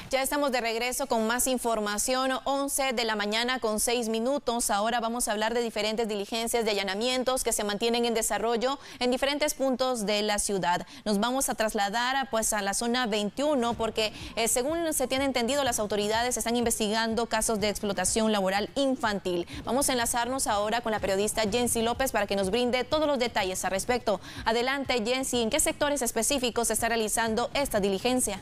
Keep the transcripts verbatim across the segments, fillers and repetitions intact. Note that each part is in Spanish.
Ya estamos de regreso con más información, once de la mañana con seis minutos. Ahora vamos a hablar de diferentes diligencias de allanamientos que se mantienen en desarrollo en diferentes puntos de la ciudad. Nos vamos a trasladar pues a la zona veintiuno porque eh, según se tiene entendido, las autoridades están investigando casos de explotación laboral infantil. Vamos a enlazarnos ahora con la periodista Jensi López para que nos brinde todos los detalles al respecto. Adelante, Jensi, ¿en qué sectores específicos se está realizando esta diligencia?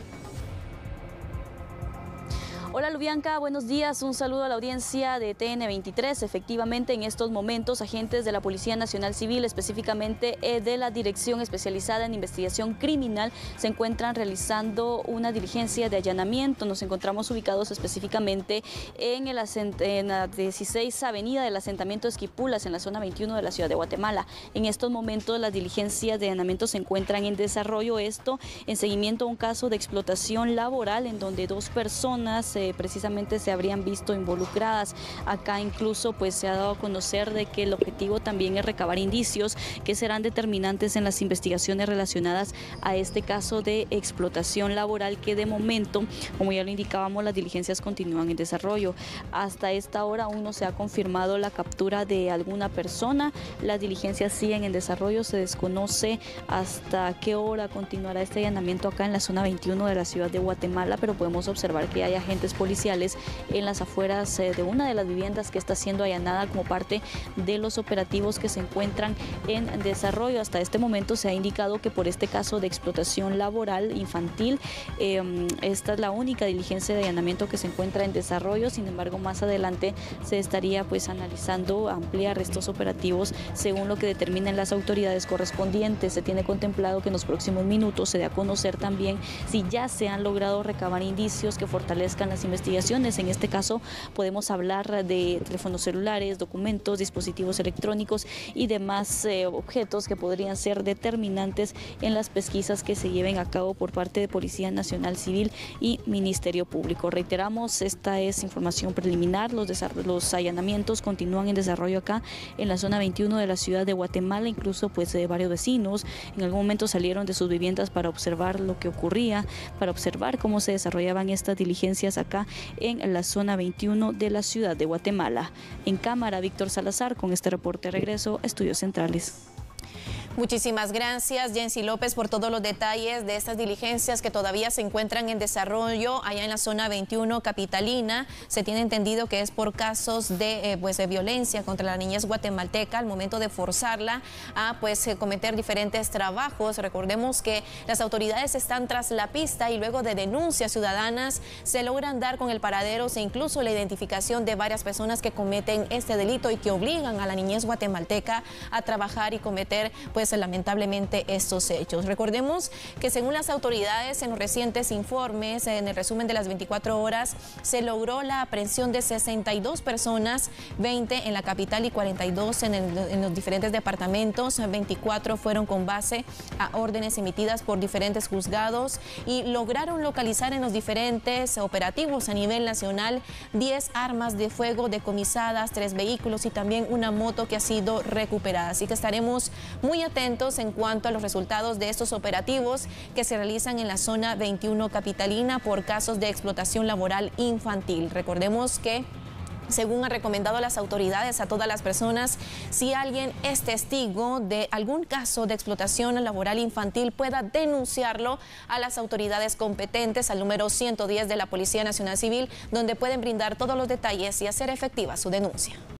Hola Lubianca, buenos días, un saludo a la audiencia de T N veintitrés. Efectivamente, en estos momentos, agentes de la Policía Nacional Civil, específicamente eh, de la Dirección Especializada en Investigación Criminal, se encuentran realizando una diligencia de allanamiento. Nos encontramos ubicados específicamente en, el en la dieciséis avenida del asentamiento Esquipulas, en la zona veintiuno de la ciudad de Guatemala. En estos momentos, las diligencias de allanamiento se encuentran en desarrollo, esto en seguimiento a un caso de explotación laboral en donde dos personas eh, precisamente se habrían visto involucradas. Acá incluso pues se ha dado a conocer de que el objetivo también es recabar indicios que serán determinantes en las investigaciones relacionadas a este caso de explotación laboral, que de momento, como ya lo indicábamos, las diligencias continúan en desarrollo. Hasta esta hora aún no se ha confirmado la captura de alguna persona. Las diligencias siguen en desarrollo, se desconoce hasta qué hora continuará este allanamiento acá en la zona veintiuno de la ciudad de Guatemala, pero podemos observar que hay agentes policiales en las afueras de una de las viviendas que está siendo allanada como parte de los operativos que se encuentran en desarrollo. Hasta este momento se ha indicado que por este caso de explotación laboral infantil, eh, esta es la única diligencia de allanamiento que se encuentra en desarrollo. Sin embargo, más adelante se estaría pues analizando ampliar estos operativos según lo que determinen las autoridades correspondientes. Se tiene contemplado que en los próximos minutos se dé a conocer también si ya se han logrado recabar indicios que fortalezcan las investigaciones. En este caso podemos hablar de teléfonos celulares, documentos, dispositivos electrónicos y demás eh, objetos que podrían ser determinantes en las pesquisas que se lleven a cabo por parte de Policía Nacional Civil y Ministerio Público. Reiteramos, esta es información preliminar. Los, los allanamientos continúan en desarrollo acá en la zona veintiuno de la ciudad de Guatemala. Incluso pues eh, varios vecinos en algún momento salieron de sus viviendas para observar lo que ocurría, para observar cómo se desarrollaban estas diligencias acá en la zona veintiuno de la ciudad de Guatemala. En cámara, Víctor Salazar, con este reporte regreso a Estudios Centrales. Muchísimas gracias, Jensi López, por todos los detalles de estas diligencias que todavía se encuentran en desarrollo allá en la zona veintiuno capitalina. Se tiene entendido que es por casos de, eh, pues, de violencia contra la niñez guatemalteca al momento de forzarla a pues, cometer diferentes trabajos. Recordemos que las autoridades están tras la pista y luego de denuncias ciudadanas se logran dar con el paradero e incluso la identificación de varias personas que cometen este delito y que obligan a la niñez guatemalteca a trabajar y cometer pues lamentablemente estos hechos. Recordemos que según las autoridades, en los recientes informes, en el resumen de las veinticuatro horas, se logró la aprehensión de sesenta y dos personas, veinte en la capital y cuarenta y dos en, el, en los diferentes departamentos. veinticuatro fueron con base a órdenes emitidas por diferentes juzgados y lograron localizar en los diferentes operativos a nivel nacional diez armas de fuego decomisadas, tres vehículos y también una moto que ha sido recuperada. Así que estaremos muy atentos atentos en cuanto a los resultados de estos operativos que se realizan en la zona veintiuno capitalina por casos de explotación laboral infantil. Recordemos que, según han recomendado las autoridades a todas las personas, si alguien es testigo de algún caso de explotación laboral infantil, pueda denunciarlo a las autoridades competentes al número ciento diez de la Policía Nacional Civil, donde pueden brindar todos los detalles y hacer efectiva su denuncia.